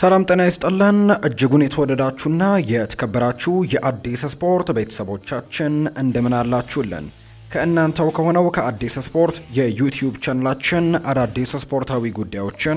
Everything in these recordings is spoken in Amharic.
ሰላም ጤና ይስጥልን እጅጉን የተወደዳችሁና የተከበራችሁ የአዲስ ስፖርት ቤተሰቦቻችን እንደምን አላችሁልን? ከእናንተው ከሆነው ከአዲስ ስፖርት የዩቲዩብ ቻናላችን አዳዲስ ስፖርታዊ ጉዳዮችን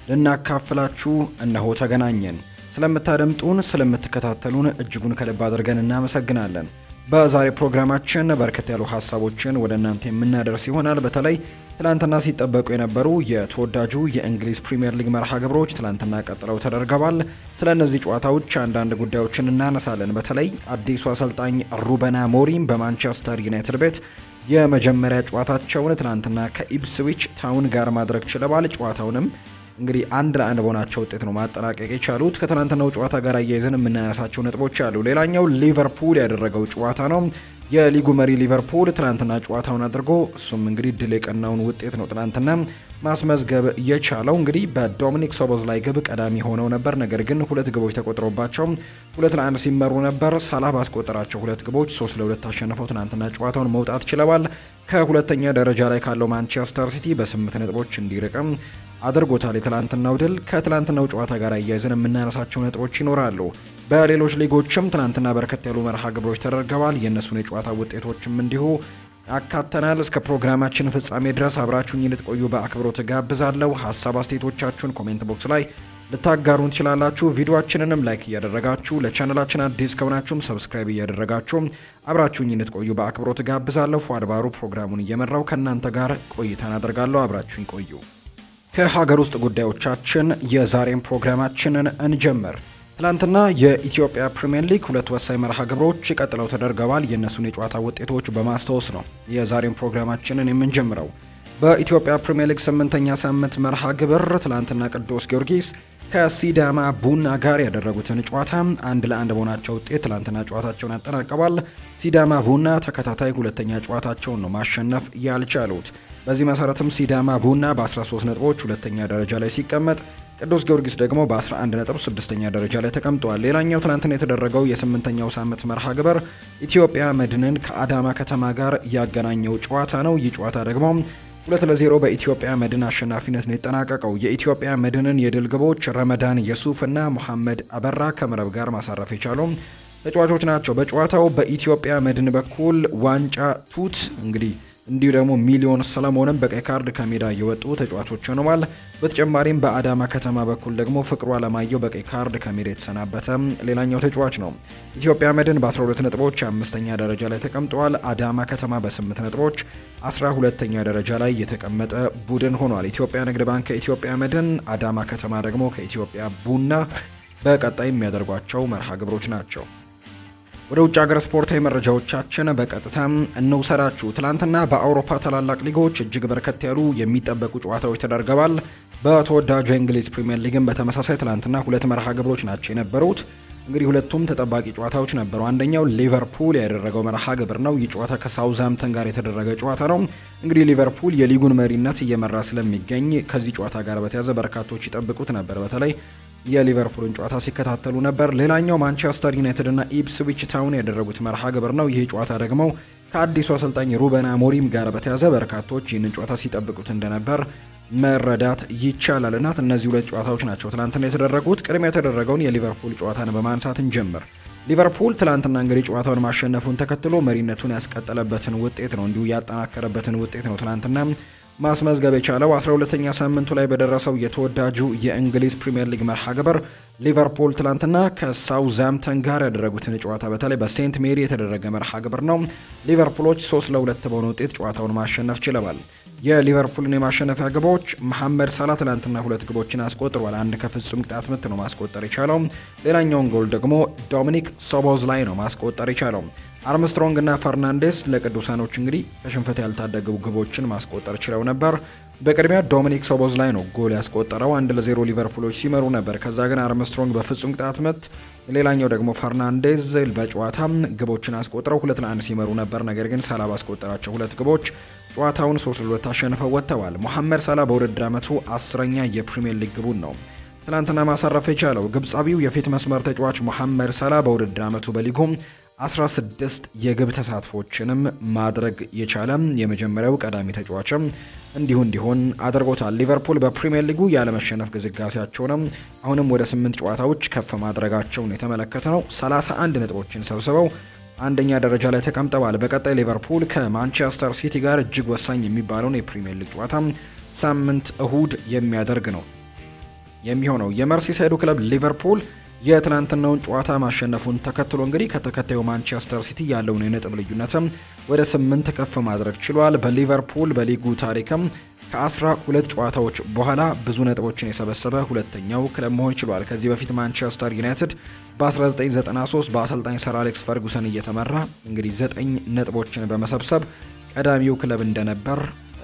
ልናካፍላችሁ እነሆ ተገናኘን። ስለምታደምጡን ስለምትከታተሉን እጅጉን ከልብ አድርገን እናመሰግናለን። በዛሬ ፕሮግራማችን በርከት ያሉ ሀሳቦችን ወደ እናንተ የምናደርስ ይሆናል። በተለይ ትላንትና ሲጠበቁ የነበሩ የተወዳጁ የእንግሊዝ ፕሪሚየር ሊግ መርሃ ግብሮች ትላንትና ቀጥለው ተደርገዋል። ስለ እነዚህ ጨዋታዎች አንዳንድ ጉዳዮችን እናነሳለን። በተለይ አዲሱ አሰልጣኝ ሩበን አሞሪም በማንቸስተር ዩናይትድ ቤት የመጀመሪያ ጨዋታቸውን ትላንትና ከኢፕስዊች ታውን ጋር ማድረግ ችለዋል። ጨዋታውንም እንግዲህ 1-1 በሆናቸው ውጤት ነው ማጠናቀቅ የቻሉት። ከትላንትናው ጨዋታ ጋር አያይዘን የምናነሳቸው ነጥቦች አሉ። ሌላኛው ሊቨርፑል ያደረገው ጨዋታ ነው። የሊጉ መሪ ሊቨርፑል ትላንትና ጨዋታውን አድርጎ እሱም እንግዲህ ድል የቀናውን ውጤት ነው ትላንትና ማስመዝገብ የቻለው። እንግዲህ በዶሚኒክ ሶቦስላይ ግብ ቀዳሚ ሆነው ነበር። ነገር ግን ሁለት ግቦች ተቆጥሮባቸው 2-1 ሲመሩ ነበር። ሳላህ ባስቆጠራቸው ሁለት ግቦች 3-2 አሸንፈው ትላንትና ጨዋታውን መውጣት ችለዋል። ከሁለተኛ ደረጃ ላይ ካለው ማንቸስተር ሲቲ በ8 ነጥቦች እንዲርቅም አድርጎታል። የትላንትናው ድል ከትላንትናው ጨዋታ ጋር አያይዘን የምናነሳቸው ነጥቦች ይኖራሉ። በሌሎች ሊጎችም ትላንትና በርከት ያሉ መርሃ ግብሮች ተደርገዋል። የእነሱን የጨዋታ ውጤቶችም እንዲሁ አካተናል። እስከ ፕሮግራማችን ፍጻሜ ድረስ አብራችሁኝ ልትቆዩ በአክብሮት ጋብዛለሁ። ሀሳብ አስተያየቶቻችሁን ኮሜንት ቦክስ ላይ ልታጋሩን ትችላላችሁ። ቪዲዮአችንንም ላይክ እያደረጋችሁ ለቻናላችን አዲስ ከሆናችሁም ሰብስክራይብ እያደረጋችሁ አብራችሁኝ ልትቆዩ በአክብሮት ጋብዛለሁ። ፏድባሩ ፕሮግራሙን እየመራው ከእናንተ ጋር ቆይታን አደርጋለሁ። አብራችሁኝ ቆዩ። ከሀገር ውስጥ ጉዳዮቻችን የዛሬን ፕሮግራማችንን እንጀምር። ትላንትና የኢትዮጵያ ፕሪሚየር ሊግ ሁለት ወሳኝ መርሃ ግብሮች ቀጥለው ተደርገዋል። የእነሱን የጨዋታ ውጤቶች በማስታወስ ነው የዛሬን ፕሮግራማችንን የምንጀምረው። በኢትዮጵያ ፕሪሚየር ሊግ 8ኛ ሳምንት መርሃ ግብር ትላንትና ቅዱስ ጊዮርጊስ ከሲዳማ ቡና ጋር ያደረጉትን ጨዋታ 1-1 በሆናቸው ውጤት ትላንትና ጨዋታቸውን አጠናቀዋል። ሲዳማ ቡና ተከታታይ ሁለተኛ ጨዋታቸውን ነው ማሸነፍ ያልቻሉት። በዚህ መሰረትም ሲዳማ ቡና በ13 ነጥቦች ሁለተኛ ደረጃ ላይ ሲቀመጥ፣ ቅዱስ ጊዮርጊስ ደግሞ በ11 ነጥብ ስድስተኛ ደረጃ ላይ ተቀምጧል። ሌላኛው ትናንትና የተደረገው የ8ኛው ሳምንት መርሃ ግብር ኢትዮጵያ መድንን ከአዳማ ከተማ ጋር ያገናኘው ጨዋታ ነው። ይህ ጨዋታ ደግሞ 2-0 በኢትዮጵያ መድን አሸናፊነት ነው የተጠናቀቀው። የኢትዮጵያ መድንን የድል ግቦች ረመዳን የሱፍ እና መሐመድ አበራ ከመረብ ጋር ማሳረፍ የቻሉ ተጫዋቾች ናቸው። በጨዋታው በኢትዮጵያ መድን በኩል ዋንጫ ቱት እንዲሁ ደግሞ ሚሊዮን ሰለሞንም በቀይ ካርድ ከሜዳ የወጡ ተጫዋቾች ሆነዋል። በተጨማሪም በአዳማ ከተማ በኩል ደግሞ ፍቅሩ አለማየሁ በቀይ ካርድ ከሜዳ የተሰናበተ ሌላኛው ተጫዋች ነው። ኢትዮጵያ መድን በ12 ነጥቦች 5ኛ ደረጃ ላይ ተቀምጠዋል። አዳማ ከተማ በ8 ነጥቦች 12ኛ ደረጃ ላይ የተቀመጠ ቡድን ሆኗል። ኢትዮጵያ ንግድ ባንክ ከኢትዮጵያ መድን፣ አዳማ ከተማ ደግሞ ከኢትዮጵያ ቡና በቀጣይ የሚያደርጓቸው መርሃ ግብሮች ናቸው። ወደ ውጭ ሀገር ስፖርታዊ መረጃዎቻችን በቀጥታ እንውሰዳችሁ። ትላንትና በአውሮፓ ታላላቅ ሊጎች እጅግ በርከት ያሉ የሚጠበቁ ጨዋታዎች ተደርገዋል። በተወዳጁ የእንግሊዝ ፕሪሚየር ሊግን በተመሳሳይ ትላንትና ሁለት መርሃ ግብሮች ናቸው የነበሩት። ሁለቱም ተጠባቂ ጨዋታዎች ነበሩ። አንደኛው ሊቨርፑል ያደረገው መርሃ ግብር ነው። ይህ ጨዋታ ከሳውዝሃምፕተን ጋር የተደረገ ጨዋታ ነው። ሊቨርፑል የሊጉን መሪነት እየመራ ስለሚገኝ ከዚህ ጨዋታ ጋር በተያያዘ በርካቶች ይጠብቁት ነበር። በተለይ የሊቨርፑልን ጨዋታ ሲከታተሉ ነበር። ሌላኛው ማንቸስተር ዩናይትድ እና ኢፕስዊች ታውን ያደረጉት መርሃ ግብር ነው። ይህ ጨዋታ ደግሞ ከአዲሱ አሰልጣኝ ሩበን አሞሪም ጋር በተያያዘ በርካቶች ይህንን ጨዋታ ሲጠብቁት እንደነበር መረዳት ይቻላል። እና እነዚህ ሁለት ጨዋታዎች ናቸው ትላንትና የተደረጉት። ቅድሚያ የተደረገውን የሊቨርፑል ጨዋታን በማንሳት እንጀምር። ሊቨርፑል ትላንትና ጨዋታውን ማሸነፉን ተከትሎ መሪነቱን ያስቀጠለበትን ውጤት ነው እንዲሁ ያጠናከረበትን ውጤት ነው ትላንትና ማስመዝገብ የቻለው። 12ኛ ሳምንቱ ላይ በደረሰው የተወዳጁ የእንግሊዝ ፕሪሚየር ሊግ መርሃ ግብር ሊቨርፑል ትላንትና ከሳውዝሃምፕተን ጋር ያደረጉትን ጨዋታ በተለይ በሴንት ሜሪ የተደረገ መርሃ ግብር ነው። ሊቨርፑሎች 3-2 በሆነ ውጤት ጨዋታውን ማሸነፍ ችለዋል። የሊቨርፑልን የማሸነፊያ ግቦች መሐመድ ሳላህ ትላንትና ሁለት ግቦችን አስቆጥሯል። አንድ ከፍጹም ቅጣት ምት ነው ማስቆጠር የቻለው። ሌላኛውን ጎል ደግሞ ዶሚኒክ ሶቦስላይ ነው ማስቆጠር የቻለው። አርምስትሮንግ እና ፈርናንዴስ ለቅዱሳኖች ከሽንፈት ያልታደጉ ግቦችን ማስቆጠር ችለው ነበር። በቅድሚያ ዶሚኒክ ሶቦስላይ ነው ጎል ያስቆጠረው። 1-0 ሊቨርፑሎች ሲመሩ ነበር። ከዛ ግን አርምስትሮንግ በፍጹም ቅጣት ምት፣ ሌላኛው ደግሞ ፈርናንዴዝ በጨዋታ ግቦችን አስቆጥረው 2-1 ሲመሩ ነበር። ነገር ግን ሳላ ባስቆጠራቸው ሁለት ግቦች ጨዋታውን 3-2 አሸንፈው ወጥተዋል። መሐመድ ሳላ በውድድር ዓመቱ 10ኛ የፕሪሚየር ሊግ ግቡን ነው ትላንትና ማሳረፍ የቻለው። ግብጻዊው የፊት መስመር ተጫዋች መሐመድ ሳላ በውድድር ዓመቱ በሊጉ 16 የግብ ተሳትፎችንም ማድረግ የቻለ የመጀመሪያው ቀዳሚ ተጫዋችም እንዲሆን አድርጎታል። ሊቨርፑል በፕሪሚየር ሊጉ ያለመሸነፍ ግስጋሴያቸውንም አሁንም ወደ 8 ጨዋታዎች ከፍ ማድረጋቸውን የተመለከተው 31 ነጥቦችን ሰብስበው አንደኛ ደረጃ ላይ ተቀምጠዋል። በቀጣይ ሊቨርፑል ከማንቸስተር ሲቲ ጋር እጅግ ወሳኝ የሚባለውን የፕሪሚየር ሊግ ጨዋታ ሳምንት እሁድ የሚያደርግ ነው የሚሆነው። የመርሲሳይዱ ክለብ ሊቨርፑል የትናንትናውን ጨዋታ ማሸነፉን ተከትሎ እንግዲህ ከተከታዩ ማንቸስተር ሲቲ ያለውን የነጥብ ልዩነትም ወደ 8 ከፍ ማድረግ ችሏል። በሊቨርፑል በሊጉ ታሪክም ከ12 ጨዋታዎች በኋላ ብዙ ነጥቦችን የሰበሰበ ሁለተኛው ክለብ መሆን ችሏል። ከዚህ በፊት ማንቸስተር ዩናይትድ በ1993 በአሰልጣኝ ሰር አሌክስ ፈርጉሰን እየተመራ እንግዲህ 9 ነጥቦችን በመሰብሰብ ቀዳሚው ክለብ እንደነበር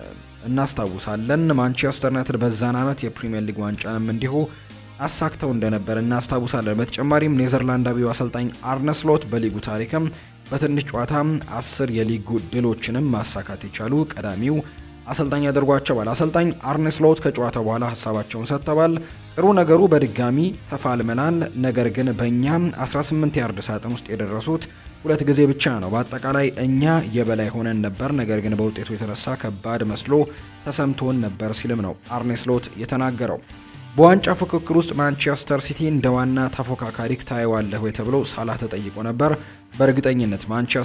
እናስታውሳለን። ማንቸስተር ዩናይትድ በዛን ዓመት የፕሪሚየር ሊግ ዋንጫንም እንዲሁ አሳክተው እንደነበር እናስታውሳለን። በተጨማሪም ኔዘርላንዳዊው አሰልጣኝ አርነ ስሎት በሊጉ ታሪክም በትንሽ ጨዋታ 10 የሊግ ድሎችንም ማሳካት የቻሉ ቀዳሚው አሰልጣኝ ያደርጓቸዋል። አሰልጣኝ አርነ ስሎት ከጨዋታው በኋላ ሀሳባቸውን ሰጥተዋል። ጥሩ ነገሩ በድጋሚ ተፋልመናል፣ ነገር ግን በእኛ 18 ያርድ ሳጥን ውስጥ የደረሱት 2 ጊዜ ብቻ ነው። በአጠቃላይ እኛ የበላይ ሆነን ነበር፣ ነገር ግን በውጤቱ የተነሳ ከባድ መስሎ ተሰምቶን ነበር ሲልም ነው አርነ ስሎት የተናገረው። በዋንጫ ፉክክር ውስጥ ማንቸስተር ሲቲ እንደ ዋና ተፎካካሪ ታየዋለህ ወይ ተብሎ ሳላህ ተጠይቆ ነበር። በእርግጠኝነት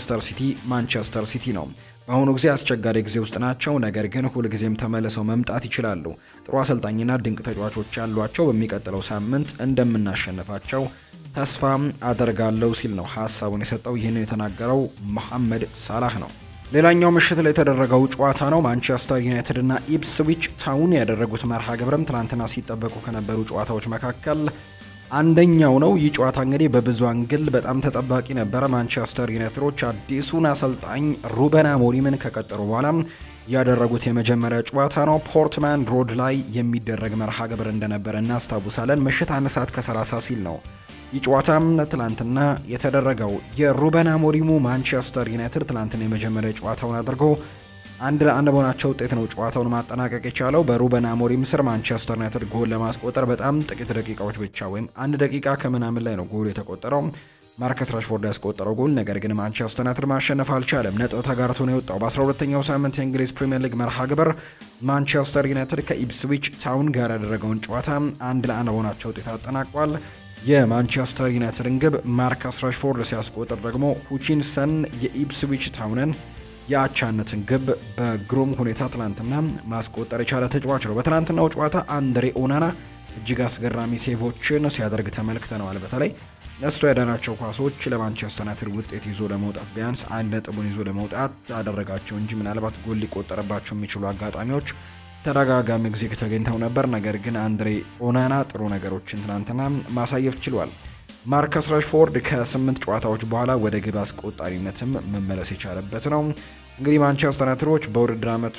ማንቸስተር ሲቲ ነው። በአሁኑ ጊዜ አስቸጋሪ ጊዜ ውስጥ ናቸው፣ ነገር ግን ሁልጊዜም ተመልሰው መምጣት ይችላሉ። ጥሩ አሰልጣኝና ድንቅ ተጫዋቾች ያሏቸው፣ በሚቀጥለው ሳምንት እንደምናሸንፋቸው ተስፋ አደርጋለሁ ሲል ነው ሀሳቡን የሰጠው። ይህንን የተናገረው መሐመድ ሳላህ ነው። ሌላኛው ምሽት ላይ የተደረገው ጨዋታ ነው። ማንቸስተር ዩናይትድ እና ኢፕስዊች ታውን ያደረጉት መርሃ ግብርም ትናንትና ሲጠበቁ ከነበሩ ጨዋታዎች መካከል አንደኛው ነው። ይህ ጨዋታ እንግዲህ በብዙ አንግል በጣም ተጠባቂ ነበረ። ማንቸስተር ዩናይትዶች አዲሱን አሰልጣኝ ሩበን አሞሪምን ከቀጠሩ በኋላ ያደረጉት የመጀመሪያ ጨዋታ ነው። ፖርትማን ሮድ ላይ የሚደረግ መርሃ ግብር እንደነበረ እናስታውሳለን። ምሽት 1 ሰዓት ከ30 ሲል ነው ይህ ጨዋታ ትላንትና የተደረገው። የሩበን አሞሪሙ ማንቸስተር ዩናይትድ ትላንትና የመጀመሪያ ጨዋታውን አድርጎ 1-1 በሆናቸው ውጤት ነው ጨዋታውን ማጠናቀቅ የቻለው። በሩበን አሞሪም ስር ማንቸስተር ዩናይትድ ጎል ለማስቆጠር በጣም ጥቂት ደቂቃዎች ብቻ ወይም 1 ደቂቃ ከምናምን ላይ ነው ጎል የተቆጠረው። ማርከስ ራሽፎርድ ያስቆጠረው ጎል፣ ነገር ግን ማንቸስተር ዩናይትድ ማሸነፍ አልቻለም። ነጥብ ተጋርቶ ነው የወጣው። በ12ኛው ሳምንት የእንግሊዝ ፕሪሚየር ሊግ መርሃ ግብር ማንቸስተር ዩናይትድ ከኢፕስዊች ታውን ጋር ያደረገውን ጨዋታ 1-1 በሆናቸው ውጤት አጠናቋል። የማንቸስተር ዩናይትድን ግብ ማርከስ ራሽፎርድ ሲያስቆጥር ደግሞ ሁቺንሰን የኢፕስዊች ታውንን የአቻነትን ግብ በግሩም ሁኔታ ትላንትና ማስቆጠር የቻለ ተጫዋች ነው። በትላንትናው ጨዋታ አንድሬ ኦናና እጅግ አስገራሚ ሴቮችን ሲያደርግ ተመልክተነዋል። በተለይ እሱ ያዳናቸው ኳሶች ለማንቸስተር ዩናይትድ ውጤት ይዞ ለመውጣት ቢያንስ 1 ነጥቡን ይዞ ለመውጣት አደረጋቸው እንጂ ምናልባት ጎል ሊቆጠርባቸው የሚችሉ አጋጣሚዎች ተደጋጋሚ ጊዜ ተገኝተው ነበር። ነገር ግን አንድሬ ኦናና ጥሩ ነገሮችን ትናንትና ማሳየት ችሏል። ማርከስ ራሽፎርድ ከ8 ጨዋታዎች በኋላ ወደ ግብ አስቆጣሪነትም መመለስ የቻለበት ነው። እንግዲህ ማንቸስተር ዩናይትዶች በውድድር ዓመቱ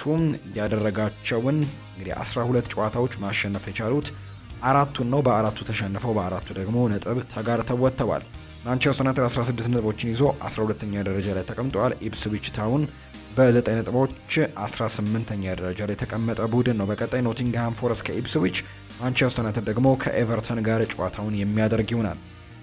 ያደረጋቸውን እንግዲህ 12 ጨዋታዎች ማሸነፍ የቻሉት 4ቱን ነው። በ4ቱ ተሸንፈው በ4ቱ ደግሞ ነጥብ ተጋርተው ወጥተዋል። ማንቸስተር ዩናይትድ 16 ነጥቦችን ይዞ 12ኛ ደረጃ ላይ ተቀምጠዋል። ኢፕስዊች ታውን በ9 ነጥቦች 18ኛ ደረጃ ላይ የተቀመጠ ቡድን ነው። በቀጣይ ኖቲንግሃም ፎረስት ከኢፕስዊች፣ ማንቸስተር ዩናይትድ ደግሞ ከኤቨርተን ጋር ጨዋታውን የሚያደርግ ይሆናል።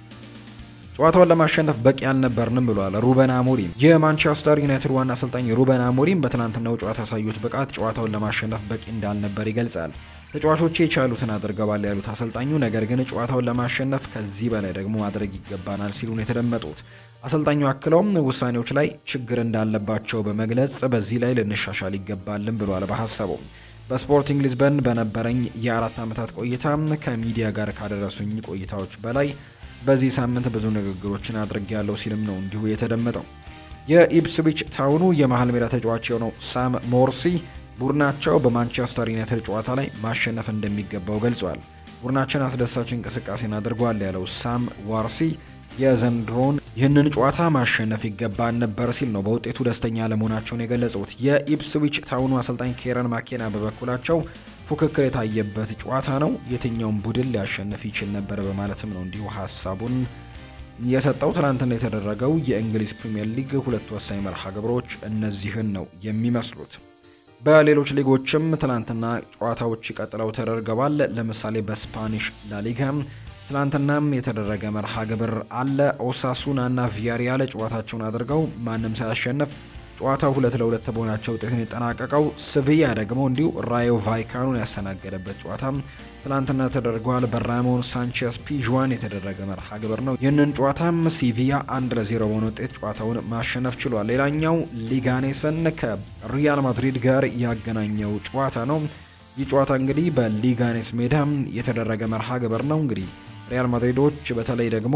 ጨዋታውን ለማሸነፍ በቂ አልነበርንም ብሏል ሩበን አሞሪም። የማንቸስተር ዩናይትድ ዋና አሰልጣኝ ሩበን አሞሪም በትናንትናው ጨዋታ ያሳዩት ብቃት ጨዋታውን ለማሸነፍ በቂ እንዳልነበር ይገልጻል። ተጫዋቾቼ የቻሉትን አድርገዋል ያሉት አሰልጣኙ፣ ነገር ግን ጨዋታውን ለማሸነፍ ከዚህ በላይ ደግሞ ማድረግ ይገባናል ሲሉ ነው የተደመጡት። አሰልጣኙ አክለውም ውሳኔዎች ላይ ችግር እንዳለባቸው በመግለጽ በዚህ ላይ ልንሻሻል ይገባልን ብሏል። በሀሳቡ በስፖርቲንግ ሊዝበን በነበረኝ የ4 ዓመታት ቆይታ ከሚዲያ ጋር ካደረሱኝ ቆይታዎች በላይ በዚህ ሳምንት ብዙ ንግግሮችን አድርጌያለሁ ሲልም ነው እንዲሁ የተደመጠው። የኢፕስዊች ታውኑ የመሃል ሜዳ ተጫዋች የሆነው ሳም ሞርሲ ቡድናቸው በማንቸስተር ዩናይትድ ጨዋታ ላይ ማሸነፍ እንደሚገባው ገልጿል። ቡድናችን አስደሳች እንቅስቃሴን አድርጓል ያለው ሳም ዋርሲ የዘንድሮን ይህንን ጨዋታ ማሸነፍ ይገባን ነበር ሲል ነው በውጤቱ ደስተኛ ለመሆናቸውን የገለጹት። የኢፕስዊች ታውኑ አሰልጣኝ ኬረን ማኬና በበኩላቸው ፉክክር የታየበት ጨዋታ ነው፣ የትኛውም ቡድን ሊያሸንፍ ይችል ነበር በማለትም ነው እንዲሁ ሀሳቡን የሰጠው። ትናንትና የተደረገው የእንግሊዝ ፕሪሚየር ሊግ 2 ወሳኝ መርሃ ግብሮች እነዚህን ነው የሚመስሉት። በሌሎች ሊጎችም ትናንትና ጨዋታዎች ቀጥለው ተደርገዋል። ለምሳሌ በስፓኒሽ ላሊጋ ትላንትናም የተደረገ መርሃ ግብር አለ። ኦሳሱናና ቪያሪያል ጨዋታቸውን አድርገው ማንም ሳያሸንፍ ጨዋታው 2-2 በሆናቸው ውጤት ነው የተጠናቀቀው። ሲቪያ ደግሞ እንዲሁ ራዮ ቫይካኖን ያስተናገደበት ጨዋታ ትላንትና ተደርጓል። በራሞን ሳንቼስ ፒዥዋን የተደረገ መርሃ ግብር ነው። ይህንን ጨዋታም ሲቪያ 1-0 በሆነ ውጤት ጨዋታውን ማሸነፍ ችሏል። ሌላኛው ሊጋኔስን ከሪያል ማድሪድ ጋር ያገናኘው ጨዋታ ነው። ይህ ጨዋታ እንግዲህ በሊጋኔስ ሜዳ የተደረገ መርሃ ግብር ነው። እንግዲህ ሪያል ማድሪዶች በተለይ ደግሞ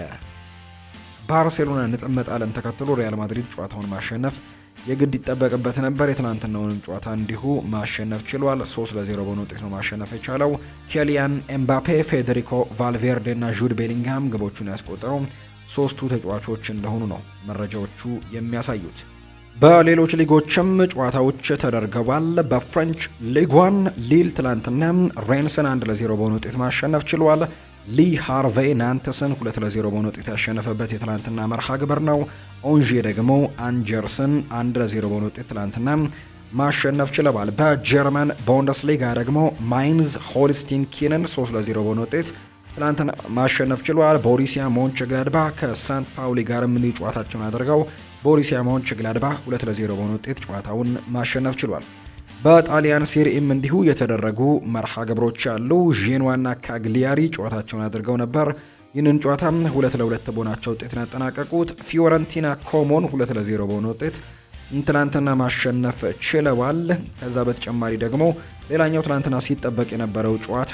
ባርሴሎና ነጥብ መጣልን ተከትሎ ሪያል ማድሪድ ጨዋታውን ማሸነፍ የግድ ይጠበቅበት ነበር። የትናንትናውንም ጨዋታ እንዲሁ ማሸነፍ ችሏል። 3-0 በሆነ ውጤት ነው ማሸነፍ የቻለው። ኬሊያን ኤምባፔ፣ ፌዴሪኮ ቫልቬርዴ እና ጁድ ቤሊንግሃም ግቦቹን ያስቆጠረው ሶስቱ ተጫዋቾች እንደሆኑ ነው መረጃዎቹ የሚያሳዩት። በሌሎች ሊጎችም ጨዋታዎች ተደርገዋል። በፍሬንች ሊግ 1 ሊል ትናንትና ሬንስን 1-0 በሆነ ውጤት ማሸነፍ ችሏል። ሊ ሃርቬይ ናንተስን 2-0 በሆነ ውጤት ያሸነፈበት የትላንትና መርሃ ግብር ነው። ኦንዤ ደግሞ አንጀርስን 1-0 በሆነ ውጤት ትላንትና ማሸነፍ ችለዋል። በጀርመን ቡንደስሊጋ ደግሞ ማይንዝ ሆልስቲን ኪንን 3-0 በሆነ ውጤት ትላንትና ማሸነፍ ችሏል። ቦሩሲያ ሞንቸግላድባህ ከሳንት ፓውሊ ጋርም እንዲሁ ጨዋታቸውን አድርገው ቦሩሲያ ሞንቸግላድባህ 2-0 በሆነ ውጤት ጨዋታውን ማሸነፍ ችሏል። በጣሊያን ሴሪኤም እንዲሁ የተደረጉ መርሃ ግብሮች አሉ። ዤንዋና ካግሊያሪ ጨዋታቸውን አድርገው ነበር። ይህንን ጨዋታ 2-2 በሆናቸው ውጤት ያጠናቀቁት። ፊዮረንቲና ኮሞን 2-0 በሆነ ውጤት ትናንትና ማሸነፍ ችለዋል። ከዛ በተጨማሪ ደግሞ ሌላኛው ትናንትና ሲጠበቅ የነበረው ጨዋታ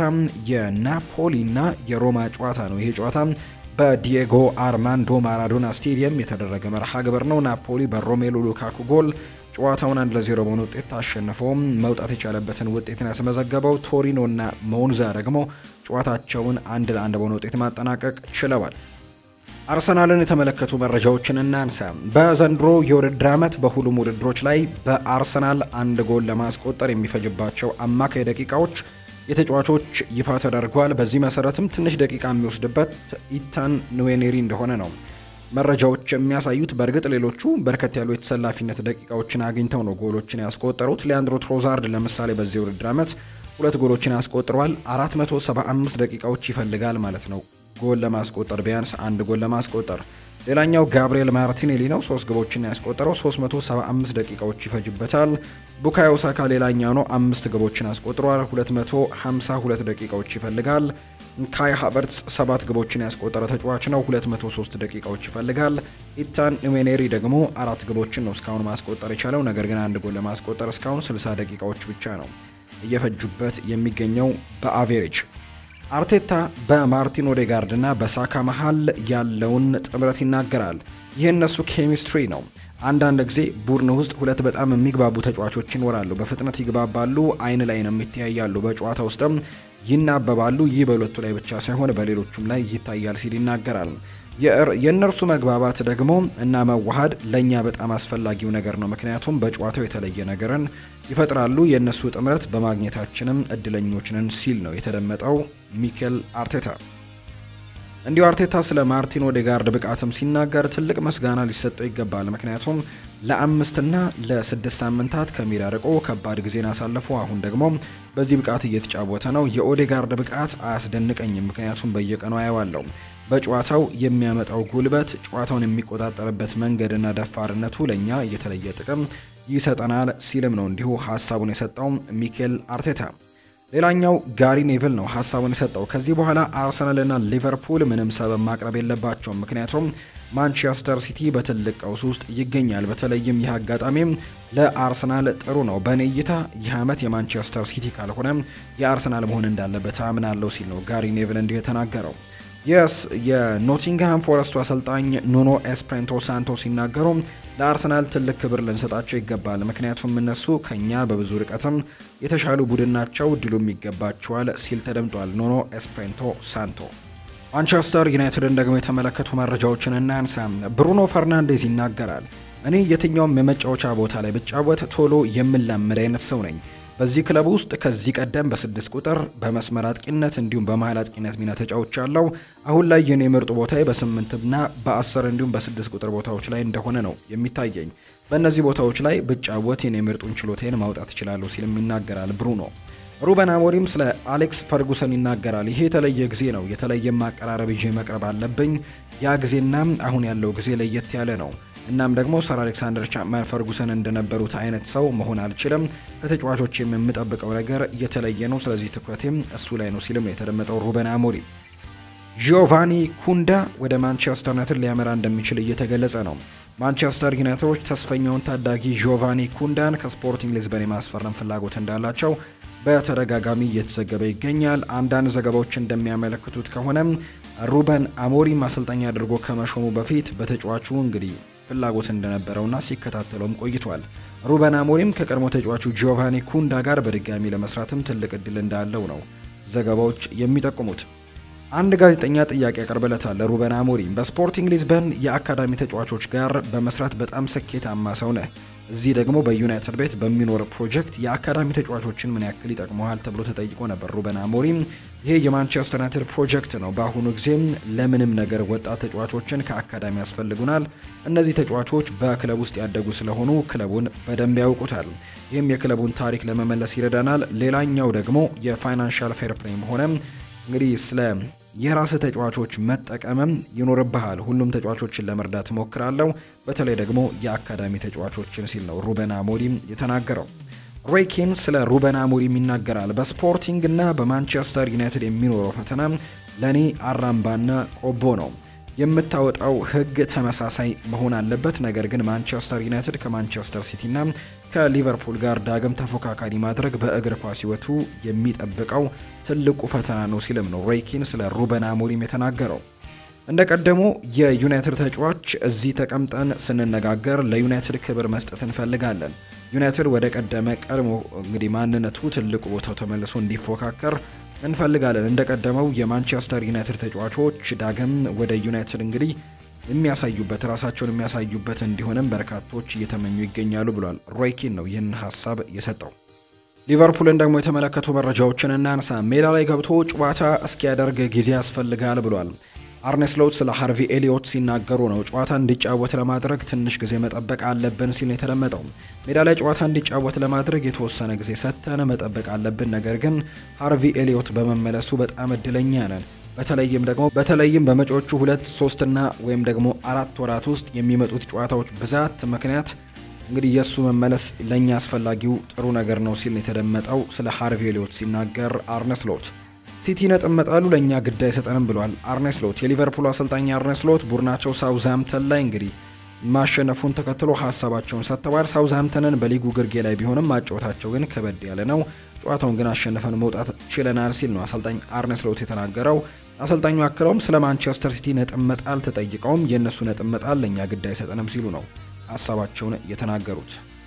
የናፖሊና የሮማ ጨዋታ ነው። ይሄ ጨዋታ በዲየጎ አርማንዶ ማራዶና ስቴዲየም የተደረገ መርሃ ግብር ነው። ናፖሊ በሮሜሎ ሉካኩ ጎል ጨዋታውን 1-0 በሆነ ውጤት ታሸንፎ መውጣት የቻለበትን ውጤትን ያስመዘገበው። ቶሪኖና ሞንዛ ደግሞ ጨዋታቸውን 1-1 በሆነ ውጤት ማጠናቀቅ ችለዋል። አርሰናልን የተመለከቱ መረጃዎችን እናንሳ። በዘንድሮ የውድድር ዓመት በሁሉም ውድድሮች ላይ በአርሰናል አንድ ጎል ለማስቆጠር የሚፈጅባቸው አማካይ ደቂቃዎች የተጫዋቾች ይፋ ተደርጓል። በዚህ መሰረትም ትንሽ ደቂቃ የሚወስድበት ኢታን ንዌኔሪ እንደሆነ ነው መረጃዎች የሚያሳዩት። በእርግጥ ሌሎቹ በርከት ያሉ የተሰላፊነት ደቂቃዎችን አግኝተው ነው ጎሎችን ያስቆጠሩት። ሊያንድሮ ትሮዛርድ ለምሳሌ በዚህ ውድድር ዓመት 2 ጎሎችን ያስቆጥሯል። 475 ደቂቃዎች ይፈልጋል ማለት ነው ጎል ለማስቆጠር፣ ቢያንስ አንድ ጎል ለማስቆጠር። ሌላኛው ጋብሪኤል ማርቲኔሊ ነው 3 ግቦችን ያስቆጠረው፣ 375 ደቂቃዎች ይፈጅበታል። ቡካዮ ሳካ ሌላኛው ነው 5 ግቦችን አስቆጥሯል፣ 252 ደቂቃዎች ይፈልጋል። ካይ ሃቨርትስ 7 ግቦችን ያስቆጠረ ተጫዋች ነው፣ 203 ደቂቃዎች ይፈልጋል። ኢታን ንዌኔሪ ደግሞ 4 ግቦችን ነው እስካሁን ማስቆጠር የቻለው፣ ነገር ግን አንድ ጎል ለማስቆጠር እስካሁን 60 ደቂቃዎች ብቻ ነው እየፈጁበት የሚገኘው በአቬሬጅ። አርቴታ በማርቲን ኦዴጋርድ እና በሳካ መሃል ያለውን ጥምረት ይናገራል። ይህ እነሱ ኬሚስትሪ ነው። አንዳንድ ጊዜ ቡድን ውስጥ 2 በጣም የሚግባቡ ተጫዋቾች ይኖራሉ። በፍጥነት ይግባባሉ፣ አይን ላይ ነው የሚተያያሉ፣ በጨዋታ ውስጥም ይናበባሉ። ይህ በሁለቱ ላይ ብቻ ሳይሆን በሌሎቹም ላይ ይታያል ሲል ይናገራል። የእነርሱ መግባባት ደግሞ እና መዋሃድ ለኛ በጣም አስፈላጊው ነገር ነው፣ ምክንያቱም በጨዋታው የተለየ ነገርን ይፈጥራሉ። የእነሱ ጥምረት በማግኘታችንም እድለኞች ነን ሲል ነው የተደመጠው ሚኬል አርቴታ። እንዲሁ አርቴታ ስለ ማርቲን ኦዴጋርድ ብቃትም ሲናገር ትልቅ ምስጋና ሊሰጠው ይገባል፣ ምክንያቱም ለ5 እና ለ6 ሳምንታት ከሜዳ ርቆ ከባድ ጊዜን አሳልፎ አሁን ደግሞ በዚህ ብቃት እየተጫወተ ነው። የኦዴጋርድ ብቃት አያስደንቀኝም፣ ምክንያቱም በየቀኑ አየዋለሁ። በጨዋታው የሚያመጣው ጉልበት፣ ጨዋታውን የሚቆጣጠርበት መንገድና ደፋርነቱ ለኛ የተለየ ጥቅም ይሰጠናል ሲልም ነው እንዲሁ ሀሳቡን የሰጠው ሚኬል አርቴታ። ሌላኛው ጋሪ ኔቭል ነው ሀሳቡን የሰጠው። ከዚህ በኋላ አርሰናልና ሊቨርፑል ምንም ሰበብ ማቅረብ የለባቸውም፣ ምክንያቱም ማንቸስተር ሲቲ በትልቅ ቀውስ ውስጥ ይገኛል። በተለይም ይህ አጋጣሚ ለአርሰናል ጥሩ ነው። በእኔ እይታ ይህ ዓመት የማንቸስተር ሲቲ ካልሆነ የአርሰናል መሆን እንዳለበት አምናለሁ ሲል ነው ጋሪ ኔቭል እንዲሁ የተናገረው። የኖቲንግሃም ፎረስቱ አሰልጣኝ ኑኖ ኤስፕሬንቶ ሳንቶ ሲናገሩ ለአርሰናል ትልቅ ክብር ልንሰጣቸው ይገባል፣ ምክንያቱም እነሱ ከኛ በብዙ ርቀትም የተሻሉ ቡድን ናቸው፣ ድሉም ይገባቸዋል ሲል ተደምጧል ኑኖ ኤስፕሬንቶ ሳንቶ። ማንቸስተር ዩናይትድን ደግሞ የተመለከቱ መረጃዎችን እናንሳ። ብሩኖ ፈርናንዴዝ ይናገራል። እኔ የትኛውም የመጫወቻ ቦታ ላይ ብጫወት ቶሎ የምላመድ አይነት ሰው ነኝ። በዚህ ክለብ ውስጥ ከዚህ ቀደም በ6 ቁጥር በመስመር አጥቂነት እንዲሁም በመሃል አጥቂነት ሚና ተጫውቻለሁ። አሁን ላይ የኔ ምርጡ ቦታዬ በ8 እና በ10 እንዲሁም በ6 ቁጥር ቦታዎች ላይ እንደሆነ ነው የሚታየኝ። በእነዚህ ቦታዎች ላይ ብጫወት የኔ ምርጡን ችሎታዬን ማውጣት እችላለሁ ሲልም ይናገራል ብሩኖ። ሩበን አሞሪም ስለ አሌክስ ፈርጉሰን ይናገራል። ይሄ የተለየ ጊዜ ነው፣ የተለየ ማቀራረብ ይዤ መቅረብ አለብኝ። ያ ጊዜና አሁን ያለው ጊዜ ለየት ያለ ነው። እናም ደግሞ ሰር አሌክሳንደር ቻፕማን ፈርጉሰን እንደነበሩት አይነት ሰው መሆን አልችልም። ከተጫዋቾች የምጠብቀው ነገር የተለየ ነው፣ ስለዚህ ትኩረቴም እሱ ላይ ነው ሲልም ነው የተደመጠው ሩበን አሞሪም። ጂዮቫኒ ኩንዳ ወደ ማንቸስተር ዩናይትድ ሊያመራ እንደሚችል እየተገለጸ ነው። ማንቸስተር ዩናይትዶች ተስፈኛውን ታዳጊ ጂዮቫኒ ኩንዳን ከስፖርቲንግ ሊዝበን የማስፈረም ፍላጎት እንዳላቸው በተደጋጋሚ እየተዘገበ ይገኛል። አንዳንድ ዘገባዎች እንደሚያመለክቱት ከሆነ ሩበን አሞሪም አሰልጣኝ አድርጎ ከመሾሙ በፊት በተጫዋቹ እንግዲህ ፍላጎት እንደነበረውና ሲከታተለውም ቆይቷል። ሩበን አሞሪም ከቀድሞ ተጫዋቹ ጂዮቫኒ ኩንዳ ጋር በድጋሚ ለመስራትም ትልቅ እድል እንዳለው ነው ዘገባዎች የሚጠቁሙት። አንድ ጋዜጠኛ ጥያቄ ያቀርበለታል ሩበን አሞሪም። በስፖርቲንግ ሊዝበን የአካዳሚ ተጫዋቾች ጋር በመስራት በጣም ስኬታማ ሰው ነህ። እዚህ ደግሞ በዩናይትድ ቤት በሚኖር ፕሮጀክት የአካዳሚ ተጫዋቾችን ምን ያክል ይጠቅመዋል ተብሎ ተጠይቆ ነበር ሩበን አሞሪም። ይሄ የማንቸስተር ዩናይትድ ፕሮጀክት ነው። በአሁኑ ጊዜም ለምንም ነገር ወጣት ተጫዋቾችን ከአካዳሚ ያስፈልጉናል። እነዚህ ተጫዋቾች በክለብ ውስጥ ያደጉ ስለሆኑ ክለቡን በደንብ ያውቁታል። ይህም የክለቡን ታሪክ ለመመለስ ይረዳናል። ሌላኛው ደግሞ የፋይናንሻል ፌር ፕሌይም ሆነ እንግዲህ ስለ የራስ ተጫዋቾች መጠቀምም ይኖርብሃል። ሁሉም ተጫዋቾችን ለመርዳት ሞክራለሁ፣ በተለይ ደግሞ የአካዳሚ ተጫዋቾችን ሲል ነው ሩበን አሞሪም የተናገረው። ሮይ ኪን ስለ ሩበን አሞሪም ይናገራል። በስፖርቲንግ እና በማንቸስተር ዩናይትድ የሚኖረው ፈተና ለኔ አራምባና ቆቦ ነው። የምታወጣው ህግ ተመሳሳይ መሆን አለበት። ነገር ግን ማንቸስተር ዩናይትድ ከማንቸስተር ሲቲ እና ከሊቨርፑል ጋር ዳግም ተፎካካሪ ማድረግ በእግር ኳስ ህይወቱ የሚጠብቀው ትልቁ ፈተና ነው ሲልም ነው ሮይ ኪን ስለ ሩበን አሞሪም የተናገረው። እንደቀደሙ የዩናይትድ ተጫዋች እዚህ ተቀምጠን ስንነጋገር ለዩናይትድ ክብር መስጠት እንፈልጋለን። ዩናይትድ ወደ ቀደመ ቀድሞ እንግዲህ ማንነቱ ትልቁ ቦታው ተመልሶ እንዲፎካከር እንፈልጋለን። እንደቀደመው የማንቸስተር ዩናይትድ ተጫዋቾች ዳግም ወደ ዩናይትድ እንግዲህ የሚያሳዩበት ራሳቸውን የሚያሳዩበት እንዲሆንም በርካቶች እየተመኙ ይገኛሉ ብሏል። ሮይ ኪን ነው ይህን ሀሳብ የሰጠው። ሊቨርፑልን ደግሞ የተመለከቱ መረጃዎችን እናንሳ። ሜዳ ላይ ገብቶ ጨዋታ እስኪያደርግ ጊዜ ያስፈልጋል ብሏል። አርኔ ስሎት ስለ ሃርቪ ኤሊዮት ሲናገሩ ነው ጨዋታ እንዲጫወት ለማድረግ ትንሽ ጊዜ መጠበቅ አለብን ሲል የተደመጠው። ሜዳ ላይ ጨዋታ እንዲጫወት ለማድረግ የተወሰነ ጊዜ ሰጥተን መጠበቅ አለብን፣ ነገር ግን ሃርቪ ኤሊዮት በመመለሱ በጣም እድለኛ ነን። በተለይም በመጪዎቹ 2፣ 3 እና ወይም ደግሞ 4 ወራት ውስጥ የሚመጡት ጨዋታዎች ብዛት ምክንያት እንግዲህ የሱ መመለስ ለኛ አስፈላጊው ጥሩ ነገር ነው ሲል የተደመጠው ስለ ሃርቪ ኤሊዮት ሲናገር አርኔ ስሎት። ሲቲ ነጥብ መጣሉ ለኛ ግድ አይሰጠንም ብሏል አርኔ ስሎት። የሊቨርፑል አሰልጣኝ አርኔ ስሎት ቡድናቸው ሳውዝሃምፕተን ላይ እንግዲህ ማሸነፉን ተከትሎ ሀሳባቸውን ሰጥተዋል። ሳውዝሃምፕተንን በሊጉ ግርጌ ላይ ቢሆንም ማጫወታቸው ግን ከበድ ያለ ነው። ጨዋታውን ግን አሸንፈን መውጣት ችለናል ሲል ነው አሰልጣኝ አርኔ ስሎት የተናገረው። አሰልጣኙ አክለውም ስለ ማንቸስተር ሲቲ ነጥብ መጣል ተጠይቀውም የእነሱ ነጥብ መጣል ለኛ ግድ አይሰጠንም ሲሉ ነው ሀሳባቸውን የተናገሩት።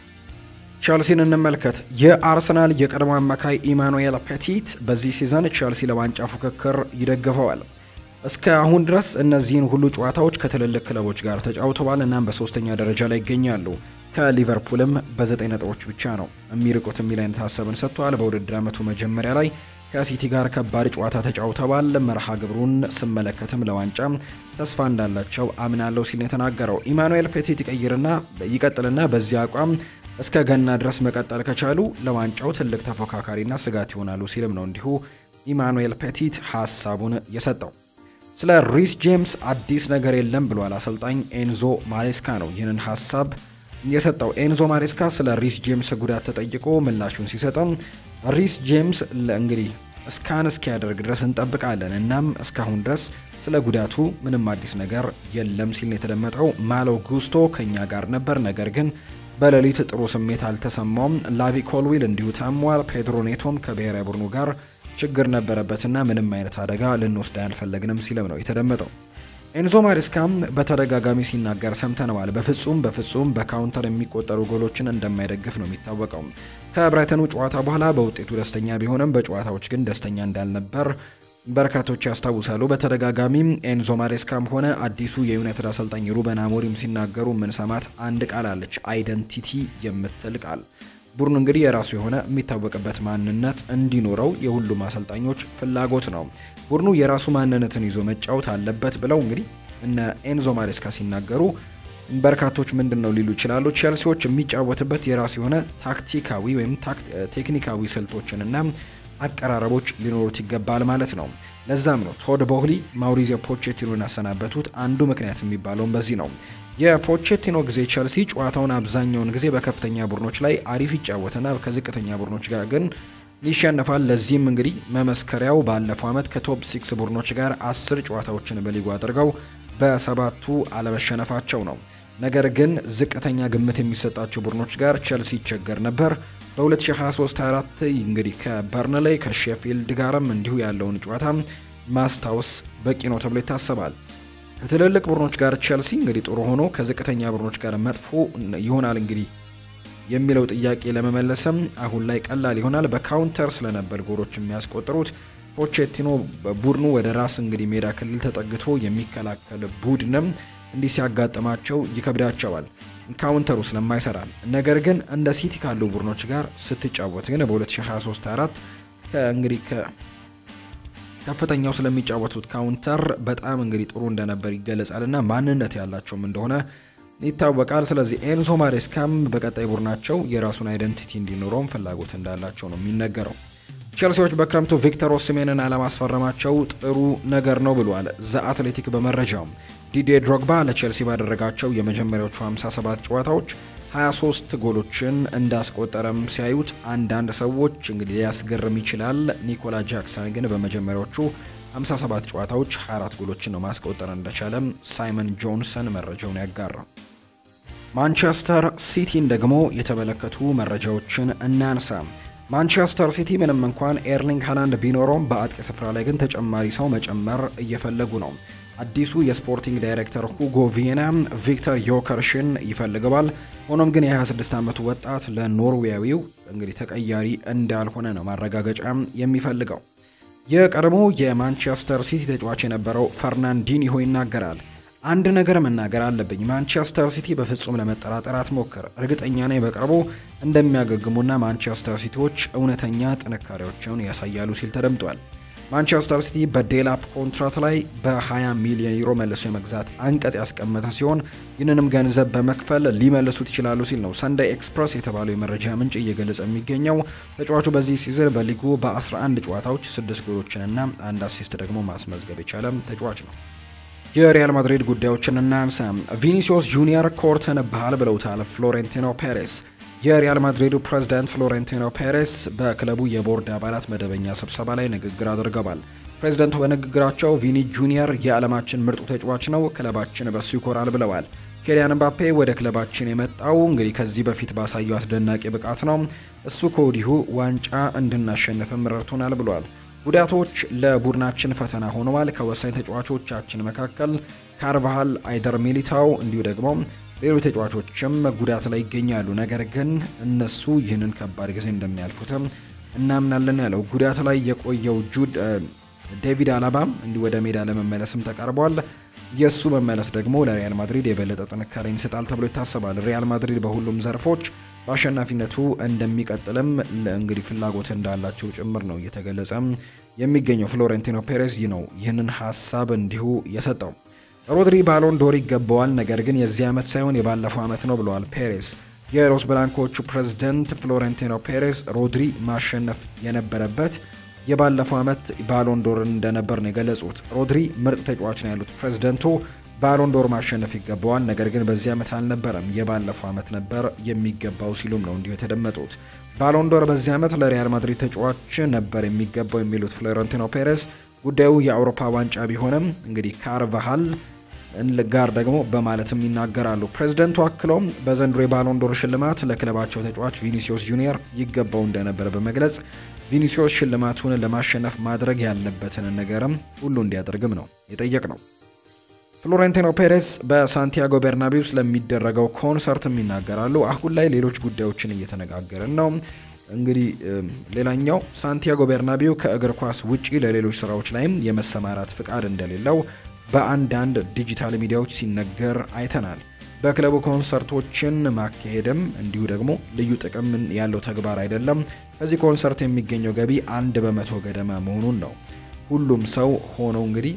ቸልሲን እንመልከት። የአርሰናል የቀድሞ አማካይ ኢማኑኤል ፔቲት በዚህ ሲዘን ቸልሲ ለዋንጫ ፉክክር ይደግፈዋል። እስከ አሁን ድረስ እነዚህን ሁሉ ጨዋታዎች ከትልልቅ ክለቦች ጋር ተጫውተዋል። እናም በሶስተኛ ደረጃ ላይ ይገኛሉ። ከሊቨርፑልም በ9 ነጥቦች ብቻ ነው የሚርቁት የሚል አይነት ሀሳብን ሰጥተዋል። በውድድር ዓመቱ መጀመሪያ ላይ ከሲቲ ጋር ከባድ ጨዋታ ተጫውተዋል። መርሃ ግብሩን ስመለከትም ለዋንጫ ተስፋ እንዳላቸው አምናለሁ ሲል የተናገረው ኢማኑኤል ፔቲት ይቀጥልና በዚህ አቋም እስከ ገና ድረስ መቀጠል ከቻሉ ለዋንጫው ትልቅ ተፎካካሪና ስጋት ይሆናሉ ሲልም ነው እንዲሁ ኢማኑኤል ፔቲት ሀሳቡን የሰጠው። ስለ ሪስ ጄምስ አዲስ ነገር የለም ብሏል አሰልጣኝ ኤንዞ ማሬስካ ነው ይህንን ሀሳብ የሰጠው። ኤንዞ ማሬስካ ስለ ሪስ ጄምስ ጉዳት ተጠይቆ ምላሹን ሲሰጠው ሪስ ጄምስ እንግዲህ እስካን እስኪያደርግ ድረስ እንጠብቃለን፣ እናም እስካሁን ድረስ ስለ ጉዳቱ ምንም አዲስ ነገር የለም ሲል የተደመጠው። ማሎ ጉስቶ ከኛ ጋር ነበር፣ ነገር ግን በሌሊት ጥሩ ስሜት አልተሰማውም። ላቪ ኮልዊል እንዲሁ ታሟል። ፔድሮ ኔቶም ከብሔራዊ ቡድኑ ጋር ችግር ነበረበትና ምንም አይነት አደጋ ልንወስድ አልፈለግንም ሲልም ነው የተደመጠው። ኤንዞ ማሬስካም በተደጋጋሚ ሲናገር ሰምተነዋል። በፍጹም በካውንተር የሚቆጠሩ ጎሎችን እንደማይደግፍ ነው የሚታወቀው። ከብራይተኑ ጨዋታ በኋላ በውጤቱ ደስተኛ ቢሆንም በጨዋታዎች ግን ደስተኛ እንዳልነበር በርካቶች ያስታውሳሉ። በተደጋጋሚም ኤንዞ ማሬስካም ሆነ አዲሱ የዩናይትድ አሰልጣኝ ሩበን አሞሪም ሲናገሩ ምን ሰማት አንድ ቃል አለች፣ አይደንቲቲ የምትል ቃል። ቡድኑ እንግዲህ የራሱ የሆነ የሚታወቅበት ማንነት እንዲኖረው የሁሉም አሰልጣኞች ፍላጎት ነው። ቡድኑ የራሱ ማንነትን ይዞ መጫወት አለበት ብለው እንግዲህ እነ ኤንዞ ማሬስካ ሲናገሩ በርካቶች ምንድነው ሊሉ ይችላሉ። ቼልሲዎች የሚጫወትበት የራሱ የሆነ ታክቲካዊ ወይም ቴክኒካዊ ስልቶችንና አቀራረቦች ሊኖሩት ይገባል ማለት ነው። ለዛም ነው ቶድ ቦህሊ ማውሪዚዮ ፖቼቲኖን ያሰናበቱት አንዱ ምክንያት የሚባለውም በዚህ ነው። የፖቼቲኖ ጊዜ ቸልሲ ጨዋታውን አብዛኛውን ጊዜ በከፍተኛ ቡድኖች ላይ አሪፍ ይጫወትና ከዝቅተኛ ቡድኖች ጋር ግን ይሸነፋል። ለዚህም እንግዲህ መመስከሪያው ባለፈው ዓመት ከቶፕ 6 ቡድኖች ጋር 10 ጨዋታዎችን በሊጉ አድርገው በሰባቱ አለመሸነፋቸው ነው። ነገር ግን ዝቅተኛ ግምት የሚሰጣቸው ቡድኖች ጋር ቸልሲ ይቸገር ነበር። በ2023-24 እንግዲህ ከበርንሌይ ከሼፊልድ ጋርም እንዲሁ ያለውን ጨዋታ ማስታወስ በቂ ነው ተብሎ ይታሰባል። ከትልልቅ ቡድኖች ጋር ቸልሲ እንግዲህ ጥሩ ሆኖ ከዝቅተኛ ቡድኖች ጋር መጥፎ ይሆናል እንግዲህ የሚለው ጥያቄ ለመመለስም አሁን ላይ ቀላል ይሆናል። በካውንተር ስለነበር ጎሎች የሚያስቆጥሩት ፖቼቲኖ ቡድኑ ወደ ራስ እንግዲህ ሜዳ ክልል ተጠግቶ የሚከላከል ቡድንም እንዲህ ሲያጋጥማቸው ይከብዳቸዋል ካውንተሩ ስለማይሰራ። ነገር ግን እንደ ሲቲ ካሉ ቡድኖች ጋር ስትጫወት ግን በ2023-24 እንግዲህ ከፍተኛው ስለሚጫወቱት ካውንተር በጣም እንግዲህ ጥሩ እንደነበር ይገለጻልና ማንነት ያላቸውም እንደሆነ ይታወቃል። ስለዚህ ኤንዞ ማሬስካም በቀጣይ ቡድናቸው የራሱን አይደንቲቲ እንዲኖረውም ፍላጎት እንዳላቸው ነው የሚነገረው። ቸልሲዎች በክረምቱ ቪክተር ኦሲሜንን አለማስፈረማቸው ጥሩ ነገር ነው ብሏል ዘ አትሌቲክ በመረጃው። ዲዲዬ ድሮግባ ለቸልሲ ባደረጋቸው የመጀመሪያዎቹ 57 ጨዋታዎች 23 ጎሎችን እንዳስቆጠረም ሲያዩት አንዳንድ ሰዎች እንግዲህ ሊያስገርም ይችላል። ኒኮላ ጃክሰን ግን በመጀመሪያዎቹ 57 ጨዋታዎች 24 ጎሎችን ነው ማስቆጠር እንደቻለም ሳይመን ጆንሰን መረጃውን ያጋራው። ማንቸስተር ሲቲን ደግሞ የተመለከቱ መረጃዎችን እናንሳ። ማንቸስተር ሲቲ ምንም እንኳን ኤርሊንግ ሃላንድ ቢኖረውም በአጥቂ ስፍራ ላይ ግን ተጨማሪ ሰው መጨመር እየፈለጉ ነው። አዲሱ የስፖርቲንግ ዳይሬክተር ሁጎ ቪየና ቪክተር ዮከርሽን ይፈልገዋል። ሆኖም ግን የ26 ዓመቱ ወጣት ለኖርዌያዊው እንግዲህ ተቀያሪ እንዳልሆነ ነው ማረጋገጫ የሚፈልገው። የቀድሞ የማንቸስተር ሲቲ ተጫዋች የነበረው ፈርናንዲኒሆ ይናገራል። አንድ ነገር መናገር አለብኝ። ማንቸስተር ሲቲ በፍጹም ለመጠራጠር አትሞክር። እርግጠኛ ነኝ በቅርቡ እንደሚያገግሙና ማንቸስተር ሲቲዎች እውነተኛ ጥንካሬዎችን ያሳያሉ ሲል ተደምጧል። ማንቸስተር ሲቲ በዴላፕ ኮንትራት ላይ በ20 ሚሊዮን ዩሮ መልሶ የመግዛት አንቀጽ ያስቀመጠ ሲሆን ይህንንም ገንዘብ በመክፈል ሊመልሱት ይችላሉ ሲል ነው ሰንዳይ ኤክስፕረስ የተባለው የመረጃ ምንጭ እየገለጸ የሚገኘው። ተጫዋቹ በዚህ ሲዝን በሊጉ በ11 ጨዋታዎች 6 ጎሎችንና 1 አሲስት ደግሞ ማስመዝገብ የቻለ ተጫዋች ነው። የሪያል ማድሪድ ጉዳዮችን እናንሳ። ቪኒሲዮስ ጁኒየር ኮርተን ባህል ብለውታል ፍሎሬንቲኖ ፔሬስ። የሪያል ማድሪዱ ፕሬዝዳንት ፍሎሬንቲኖ ፔሬስ በክለቡ የቦርድ አባላት መደበኛ ስብሰባ ላይ ንግግር አድርገዋል። ፕሬዝዳንቱ በንግግራቸው ቪኒ ጁኒየር የዓለማችን ምርጡ ተጫዋች ነው፣ ክለባችን በሱ ይኮራል ብለዋል። ኬሊያን ምባፔ ወደ ክለባችን የመጣው እንግዲህ ከዚህ በፊት ባሳየው አስደናቂ ብቃት ነው። እሱ ከወዲሁ ዋንጫ እንድናሸንፍም ረድቶናል ብለዋል። ጉዳቶች ለቡድናችን ፈተና ሆነዋል። ከወሳኝ ተጫዋቾቻችን መካከል ካርቫሃል፣ አይደር ሚሊታው እንዲሁ ደግሞ ሌሎች ተጫዋቾችም ጉዳት ላይ ይገኛሉ። ነገር ግን እነሱ ይህንን ከባድ ጊዜ እንደሚያልፉትም እናምናለን ያለው ጉዳት ላይ የቆየው ዴቪድ አላባም እንዲህ ወደ ሜዳ ለመመለስም ተቃርቧል። የሱ መመለስ ደግሞ ለሪያል ማድሪድ የበለጠ ጥንካሬን ይሰጣል ተብሎ ይታሰባል። ሪያል ማድሪድ በሁሉም ዘርፎች በአሸናፊነቱ እንደሚቀጥልም እንግዲህ ፍላጎት እንዳላቸው ጭምር ነው እየተገለጸ የሚገኘው። ፍሎሬንቲኖ ፔሬዝ ነው ይህንን ሀሳብ እንዲሁ የሰጠው። ሮድሪ ባሎን ዶር ይገባዋል፣ ነገር ግን የዚህ ዓመት ሳይሆን የባለፈው ዓመት ነው ብለዋል ፔሬዝ። የሎስ ብላንኮቹ ፕሬዝዳንት ፍሎሬንቲኖ ፔሬዝ ሮድሪ ማሸነፍ የነበረበት የባለፈው ዓመት ባሎን ዶር እንደነበር ነው የገለጹት። ሮድሪ ምርጥ ተጫዋች ነው ያሉት ፕሬዝዳንቱ ባሎን ዶር ማሸነፍ ይገባዋል፣ ነገር ግን በዚህ ዓመት አልነበረም፣ የባለፈው ዓመት ነበር የሚገባው ሲሉም ነው እንዲሁ የተደመጡት። ባሎን ዶር በዚህ ዓመት ለሪያል ማድሪድ ተጫዋች ነበር የሚገባው የሚሉት ፍሎሬንቲኖ ፔሬዝ ጉዳዩ የአውሮፓ ዋንጫ ቢሆንም እንግዲህ ካርቫሃል ጋር ደግሞ በማለትም ይናገራሉ። ፕሬዝዳንቱ አክለውም በዘንድሮ የባሎን ዶር ሽልማት ለክለባቸው ተጫዋች ቪኒሲዮስ ጁኒየር ይገባው እንደነበር በመግለጽ ቪኒሲዮስ ሽልማቱን ለማሸነፍ ማድረግ ያለበትን ነገርም ሁሉ እንዲያደርግም ነው የጠየቅነው። ፍሎሬንቲኖ ፔሬዝ በሳንቲያጎ ቤርናቢው ስለሚደረገው ኮንሰርትም ይናገራሉ። አሁን ላይ ሌሎች ጉዳዮችን እየተነጋገርን ነው። እንግዲህ ሌላኛው ሳንቲያጎ ቤርናቢው ከእግር ኳስ ውጪ ለሌሎች ስራዎች ላይም የመሰማራት ፍቃድ እንደሌለው በአንዳንድ ዲጂታል ሚዲያዎች ሲነገር አይተናል። በክለቡ ኮንሰርቶችን ማካሄድም እንዲሁ ደግሞ ልዩ ጥቅም ያለው ተግባር አይደለም። ከዚህ ኮንሰርት የሚገኘው ገቢ 1% ገደማ መሆኑን ነው ሁሉም ሰው ሆኖ እንግዲህ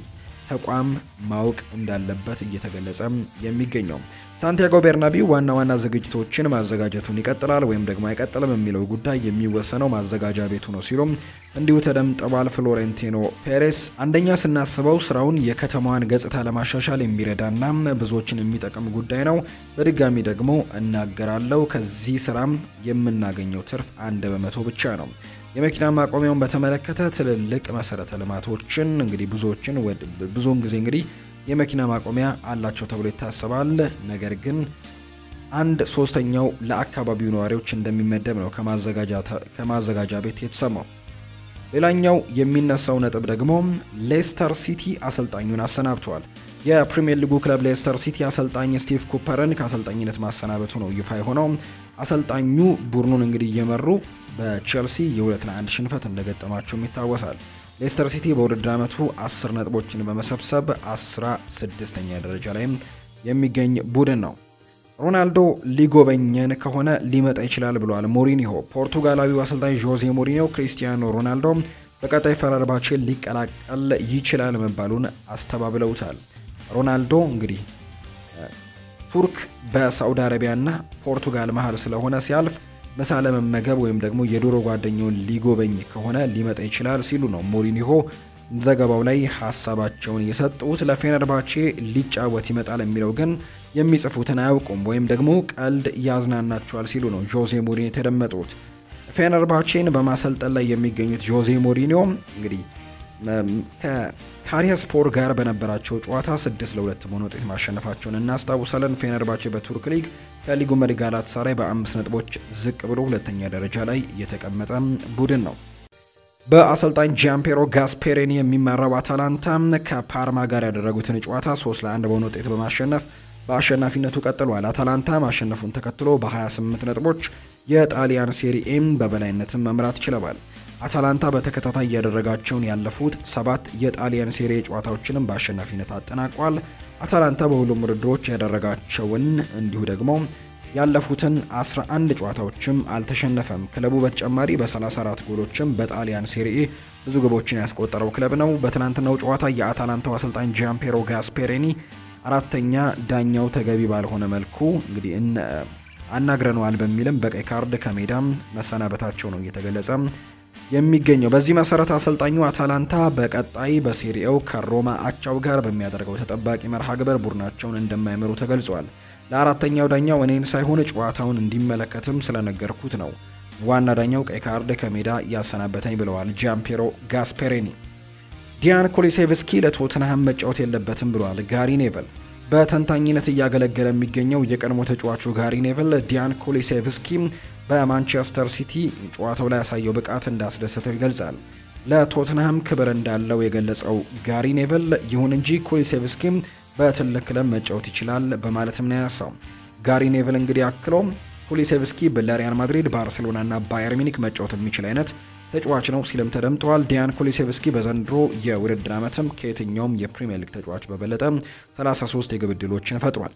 ተቋም ማወቅ እንዳለበት እየተገለጸ የሚገኘው። ሳንቲያጎ ቤርናቢው ዋና ዝግጅቶችን ማዘጋጀቱን ይቀጥላል ወይም ደግሞ አይቀጥልም የሚለው ጉዳይ የሚወሰነው ማዘጋጃ ቤቱ ነው ሲሉም እንዲሁ ተደምጠዋል። ፍሎሬንቲኖ ፔሬስ አንደኛ ስናስበው ስራውን የከተማዋን ገጽታ ለማሻሻል የሚረዳና ብዙዎችን የሚጠቅም ጉዳይ ነው። በድጋሚ ደግሞ እናገራለው ከዚህ ስራም የምናገኘው ትርፍ 1% ብቻ ነው። የመኪና ማቆሚያውን በተመለከተ ትልልቅ መሰረተ ልማቶችን እንግዲህ ብዙውን ጊዜ እንግዲህ የመኪና ማቆሚያ አላቸው ተብሎ ይታሰባል። ነገር ግን 1/3 ለአካባቢው ነዋሪዎች እንደሚመደብ ነው ከማዘጋጃ ቤት የተሰማው። ሌላኛው የሚነሳው ነጥብ ደግሞ ሌስተር ሲቲ አሰልጣኙን አሰናብቷል። የፕሪሚየር ሊጉ ክለብ ሌስተር ሲቲ አሰልጣኝ ስቲቭ ኩፐርን ከአሰልጣኝነት ማሰናበቱ ነው ይፋ የሆነው። አሰልጣኙ ቡድኑን እንግዲህ እየመሩ በቼልሲ የ2-1 ሽንፈት እንደገጠማቸውም ይታወሳል። ሌስተር ሲቲ በውድድር ዓመቱ 10 ነጥቦችን በመሰብሰብ 16ኛ ደረጃ ላይ የሚገኝ ቡድን ነው። ሮናልዶ ሊጎበኘን ከሆነ ሊመጣ ይችላል ብሏል ሞሪኒሆ። ፖርቱጋላዊው አሰልጣኝ ጆዜ ሞሪኒሆ ክሪስቲያኖ ሮናልዶ በቀጣይ ፈነርባቼን ሊቀላቀል ይችላል መባሉን አስተባብለውታል። ሮናልዶ እንግዲህ ቱርክ በሳዑዲ አረቢያና ፖርቱጋል መሃል ስለሆነ ሲያልፍ ምሳ ለመመገብ ወይም ደግሞ የዶሮ ጓደኛውን ሊጎበኝ ከሆነ ሊመጣ ይችላል ሲሉ ነው ሞሪኒሆ ዘገባው ላይ ሀሳባቸውን የሰጡት። ለፌነርባቼ ሊጫወት ይመጣል የሚለው ግን የሚጽፉትን አያውቁም ወይም ደግሞ ቀልድ ያዝናናቸዋል ሲሉ ነው ጆዜ ሞሪኒዮ የተደመጡት። ፌነርባቼን በማሰልጠን ላይ የሚገኙት ጆዜ ሞሪኒዮ እንግዲህ ከካሪያስፖር ጋር በነበራቸው ጨዋታ 6-2 በሆነ ውጤት ማሸነፋቸውን እናስታውሳለን። ፌነርባቼ በቱርክ ሊግ ከሊጉ መሪ ጋላታሳራይ በ5 ነጥቦች ዝቅ ብሎ ሁለተኛ ደረጃ ላይ የተቀመጠ ቡድን ነው። በአሰልጣኝ ጃምፔሮ ጋስፔሪኒ የሚመራው አታላንታ ከፓርማ ጋር ያደረጉትን ጨዋታ 3-1 በሆነ ውጤት በማሸነፍ በአሸናፊነቱ ቀጥሏል። አታላንታ ማሸነፉን ተከትሎ በ28 ነጥቦች የጣሊያን ሴሪኤም በበላይነትን መምራት ችለዋል። አታላንታ በተከታታይ ያደረጋቸውን ያለፉት 7 የጣሊያን ሴሪ ጨዋታዎችንም በአሸናፊነት አጠናቋል። አታላንታ በሁሉም ውድድሮች ያደረጋቸውን እንዲሁ ደግሞ ያለፉትን 11 ጨዋታዎችም አልተሸነፈም። ክለቡ በተጨማሪ በ34 ጎሎችም በጣሊያን ሴሪ ብዙ ግቦችን ያስቆጠረው ክለብ ነው። በትናንትናው ጨዋታ የአታላንታው አሰልጣኝ ጃምፔሮ ጋስፔሪኒ አራተኛ ዳኛው ተገቢ ባልሆነ መልኩ እንግዲህ አናግረነዋል በሚልም በቀይ ካርድ ከሜዳም መሰናበታቸው ነው እየተገለጸ የሚገኘው። በዚህ መሰረት አሰልጣኙ አታላንታ በቀጣይ በሴሪኤው ከሮማ አቻው ጋር በሚያደርገው ተጠባቂ መርሃ ግብር ቡድናቸውን እንደማይመሩ ተገልጿል። ለአራተኛው ዳኛው እኔን ሳይሆን ጨዋታውን እንዲመለከትም ስለነገርኩት ነው ዋና ዳኛው ቀይ ካርድ ከሜዳ ያሰናበተኝ ብለዋል ጃምፔሮ ጋስፔሪኒ። ዲያን ኩሉሴቭስኪ ለቶተንሃም መጫወት የለበትም ብለዋል ጋሪ ኔቨል። በተንታኝነት እያገለገለ የሚገኘው የቀድሞ ተጫዋቹ ጋሪ ኔቨል ዲያን ኩሉሴቭስኪ በማንቸስተር ሲቲ ጨዋታው ላይ ያሳየው ብቃት እንዳስደሰተው ይገልጻል። ለቶተንሃም ክብር እንዳለው የገለጸው ጋሪ ኔቨል ይሁን እንጂ ኩሉሴቭስኪ በትልቅ ክለብ መጫወት ይችላል በማለትም ነው ያነሳው። ጋሪ ኔቨል እንግዲህ አክሎ ኩሉሴቭስኪ ለሪያል ማድሪድ፣ ባርሴሎና እና ባየር ሚኒክ መጫወት የሚችል አይነት ተጫዋች ነው ሲልም ተደምጧል። ዲያን ኩሉሴቭስኪ በዘንድሮ የውድድር ዓመትም ከየትኛውም የፕሪሚየር ሊግ ተጫዋች በበለጠ 33 የግብ ዕድሎችን ፈጥሯል።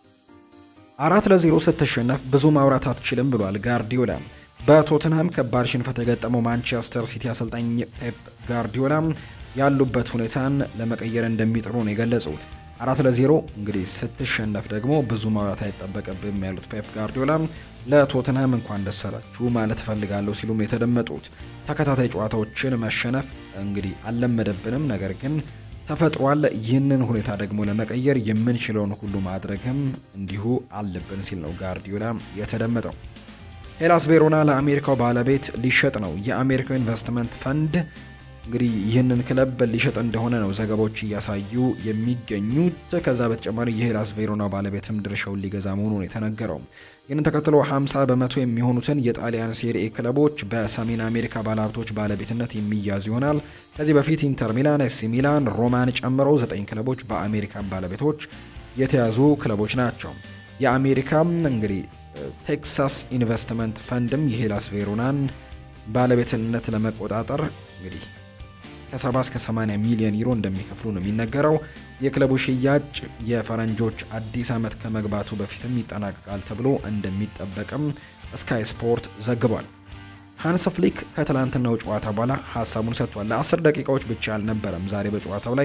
4-0 ስትሸነፍ ብዙ ማውራት አትችልም ብሏል ጋርዲዮላ። በቶተንሃም ከባድ ሽንፈት የገጠመው ማንቸስተር ሲቲ አሰልጣኝ ፔፕ ጋርዲዮላ ያሉበት ሁኔታን ለመቀየር እንደሚጥሩ ነው የገለጹት። 4-0 እንግዲህ ስትሸነፍ ደግሞ ብዙ ማውራት አይጠበቅብም ያሉት ፔፕ ጋርዲዮላ ለቶተንሃም እንኳን ደስ አላችሁ ማለት እፈልጋለሁ ሲሉም የተደመጡት። ተከታታይ ጨዋታዎችን መሸነፍ እንግዲህ አልለመደብንም፣ ነገር ግን ተፈጥሯል። ይህንን ሁኔታ ደግሞ ለመቀየር የምንችለውን ሁሉ ማድረግም እንዲሁ አለብን ሲል ነው ጋርዲዮላ የተደመጠው። ሄላስ ቬሮና ለአሜሪካው ባለቤት ሊሸጥ ነው። የአሜሪካው ኢንቨስትመንት ፈንድ እንግዲህ ይህንን ክለብ ሊሸጥ እንደሆነ ነው ዘገባዎች እያሳዩ የሚገኙት። ከዛ በተጨማሪ የሄላስ ቬሮና ባለቤትም ድርሻውን ሊገዛ መሆኑ ነው የተነገረው። ይህንን ተከትሎ 50 በመቶ የሚሆኑትን የጣሊያን ሴሪኤ ክለቦች በሰሜን አሜሪካ ባለሀብቶች ባለቤትነት የሚያዝ ይሆናል። ከዚህ በፊት ኢንተር ሚላን፣ ኤሲ ሚላን፣ ሮማን ጨምሮ 9 ክለቦች በአሜሪካን ባለቤቶች የተያዙ ክለቦች ናቸው። የአሜሪካም እንግዲህ ቴክሳስ ኢንቨስትመንት ፈንድም የሄላስ ቬሮናን ባለቤትነት ለመቆጣጠር እንግዲህ ከ70 እስከ 80 ሚሊዮን ዩሮ እንደሚከፍሉ ነው የሚነገረው። የክለቡ ሽያጭ የፈረንጆች አዲስ ዓመት ከመግባቱ በፊትም ይጠናቀቃል ተብሎ እንደሚጠበቅም ስካይ ስፖርት ዘግቧል። ሃንስ ፍሊክ ከትላንትናው ጨዋታ በኋላ ሀሳቡን ሰጥቷል። ለ10 ደቂቃዎች ብቻ አልነበረም ዛሬ በጨዋታው ላይ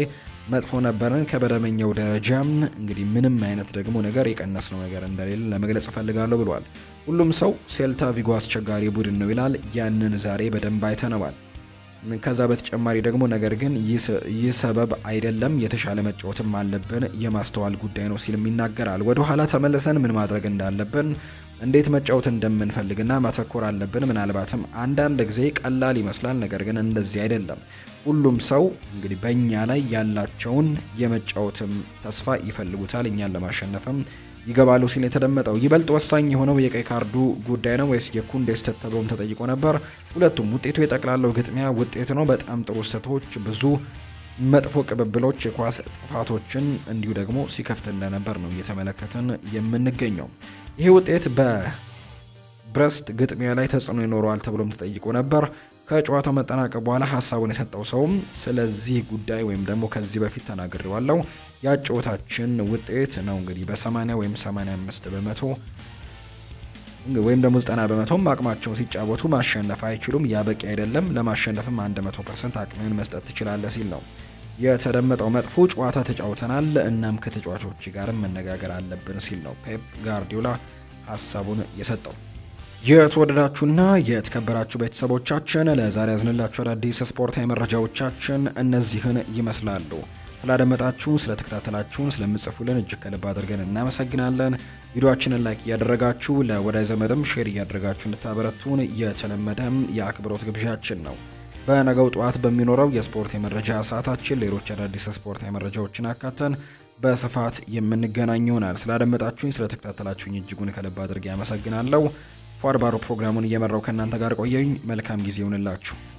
መጥፎ ነበርን ከበደመኛው ደረጃ እንግዲህ ምንም አይነት ደግሞ ነገር የቀነስነው ነገር እንደሌለ ለመግለጽ እፈልጋለሁ ብሏል። ሁሉም ሰው ሴልታ ቪጎ አስቸጋሪ ቡድን ነው ይላል። ያንን ዛሬ በደንብ አይተነዋል። ከዛ በተጨማሪ ደግሞ ነገር ግን ይህ ሰበብ አይደለም፣ የተሻለ መጫወትም አለብን፣ የማስተዋል ጉዳይ ነው ሲልም ይናገራል። ወደ ኋላ ተመልሰን ምን ማድረግ እንዳለብን እንዴት መጫወት እንደምንፈልግና ማተኮር አለብን። ምናልባትም አንዳንድ ጊዜ ቀላል ይመስላል፣ ነገር ግን እንደዚህ አይደለም። ሁሉም ሰው እንግዲህ በእኛ ላይ ያላቸውን የመጫወትም ተስፋ ይፈልጉታል፣ እኛን ለማሸነፍም ይገባሉ ሲል የተደመጠው። ይበልጥ ወሳኝ የሆነው የቀይ ካርዱ ጉዳይ ነው ወይስ የኩንዴ ስህተት ተብሎም ተጠይቆ ነበር። ሁለቱም ውጤቱ የጠቅላላው ግጥሚያ ውጤት ነው። በጣም ጥሩ ስህተቶች፣ ብዙ መጥፎ ቅብብሎች፣ የኳስ ጥፋቶችን እንዲሁ ደግሞ ሲከፍት እንደነበር ነው እየተመለከትን የምንገኘው። ይህ ውጤት በብረስት ግጥሚያ ላይ ተጽዕኖ ይኖረዋል ተብሎም ተጠይቆ ነበር። ከጨዋታው መጠናቀቅ በኋላ ሀሳቡን የሰጠው ሰውም ስለዚህ ጉዳይ ወይም ደግሞ ከዚህ በፊት ተናግሬዋለሁ፣ ያጨዋታችን ውጤት ነው እንግዲህ በ80 ወይም 85 በመቶ ወይም ደግሞ 90 በመቶም አቅማቸውን ሲጫወቱ ማሸነፍ አይችሉም። ያ በቂ አይደለም። ለማሸነፍም 100% አቅምን መስጠት ትችላለህ ሲል ነው የተደመጠው። መጥፎ ጨዋታ ተጫውተናል፣ እናም ከተጫዋቾች ጋርም መነጋገር አለብን ሲል ነው ፔፕ ጋርዲዮላ ሀሳቡን የሰጠው። የተወደዳችሁና የተከበራችሁ ቤተሰቦቻችን ለዛሬ ያዝንላችሁ አዳዲስ ስፖርታዊ መረጃዎቻችን እነዚህን ይመስላሉ። ስላደመጣችሁን፣ ስለተከታተላችሁን፣ ስለምጽፉልን እጅግ ከልብ አድርገን እናመሰግናለን። ቪዲዮአችንን ላይክ እያደረጋችሁ ለወዳጅ ዘመድም ሼር እያደረጋችሁ እንድታበረቱን የተለመደም የአክብሮት ግብዣችን ነው። በነገው ጠዋት በሚኖረው የስፖርት የመረጃ ሰዓታችን ሌሎች አዳዲስ ስፖርታዊ መረጃዎችን አካተን በስፋት የምንገናኝ ይሆናል። ስላደመጣችሁኝ፣ ስለተከታተላችሁኝ እጅጉን ከልብ አድርጌ አመሰግናለሁ። ፏርባሮ ፕሮግራሙን እየመራው ከእናንተ ጋር ቆየኝ። መልካም ጊዜ ይሁንላችሁ።